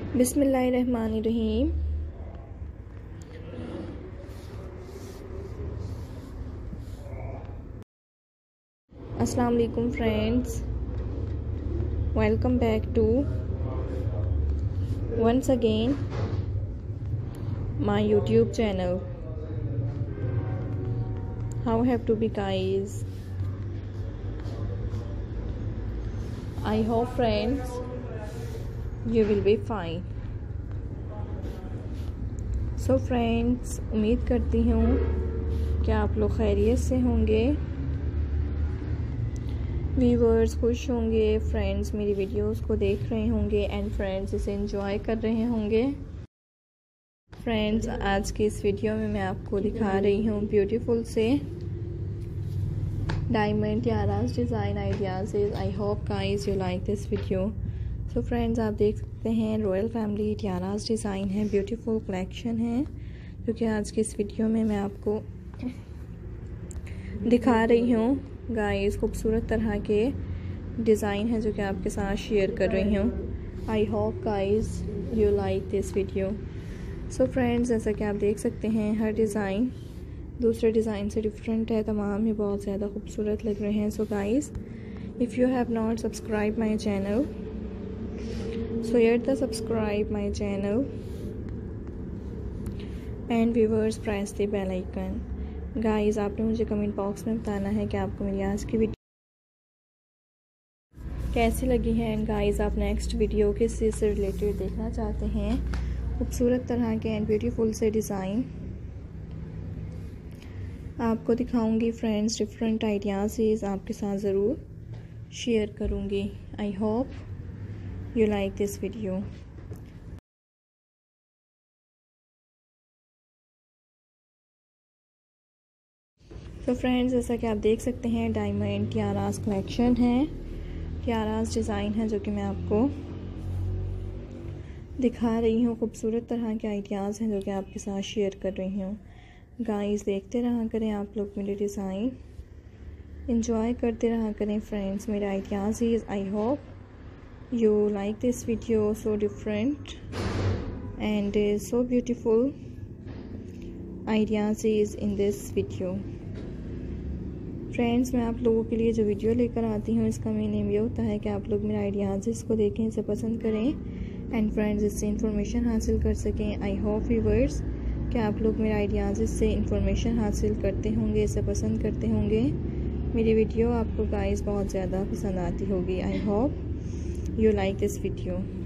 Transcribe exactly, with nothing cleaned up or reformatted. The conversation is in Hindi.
बिस्मिल्लाहिर्रहमानिर्रहीम। अस्सलाम वालेकुम friends, welcome back to once again my YouTube channel. How have to be guys? I hope friends you will be fine. so friends, उम्मीद करती हूँ कि आप लोग खैरियत से होंगे, व्यूवर्स खुश होंगे, फ्रेंड्स मेरी वीडियोस को देख रहे होंगे एंड फ्रेंड्स इसे एंजॉय कर रहे होंगे। फ्रेंड्स आज की इस वीडियो में मैं आपको दिखा रही हूँ ब्यूटीफुल से diamond tiaras design ideas. I hope guys you like this video. So friends आप देख सकते हैं रॉयल फैमिली टियारास डिज़ाइन है, ब्यूटीफुल कलेक्शन है जो कि आज की इस वीडियो में मैं आपको दिखा रही हूँ। गाइस खूबसूरत तरह के डिज़ाइन है जो कि आपके साथ शेयर कर रही हूँ। I hope guys you like this video. So friends जैसा कि आप देख सकते हैं हर डिज़ाइन दूसरे डिज़ाइन से डिफरेंट है, तमाम ही बहुत ज़्यादा खूबसूरत लग रहे हैं। So guys if you have not subscribe my channel, so hit the subscribe my channel and viewers press the bell icon। Guys आपने मुझे कमेंट बॉक्स में बताना है कि आपको मेरी आज की वीडियो कैसी लगी है एंड गाइस आप नेक्स्ट वीडियो किस चीज़ से रिलेटेड देखना चाहते हैं। खूबसूरत तरह के एंड ब्यूटीफुल से डिज़ाइन आपको दिखाऊंगी फ्रेंड्स, डिफरेंट आइडियाज़ आपके साथ ज़रूर शेयर करूंगी। I hope you like this video। तो फ्रेंड्स जैसा कि आप देख सकते हैं डायमंड टियारास कलेक्शन है, टियारास डिज़ाइन है जो कि मैं आपको दिखा रही हूँ। खूबसूरत तरह के आइडियाज़ हैं जो कि आपके साथ शेयर कर रही हूँ। गाइस देखते रहा करें आप लोग मेरे डिज़ाइन, एंजॉय करते रहा करें फ्रेंड्स मेरे ideas. I hope you like this video, so different and uh, so beautiful ideas is in this video। Friends मैं आप लोगों के लिए जो वीडियो लेकर आती हूँ इसका मेन एम ये होता है कि आप लोग मेरे आइडियाज़ इसको देखें, इसे पसंद करें एंड फ्रेंड्स इससे इंफॉर्मेशन हासिल कर सकें। आई होप व्यूअर्स कि आप लोग मेरे आइडियाज़ इससे इंफॉर्मेशन हासिल करते होंगे, इसे पसंद करते होंगे। मेरी वीडियो आपको गाइस बहुत ज़्यादा पसंद आती होगी। I hope you like this video।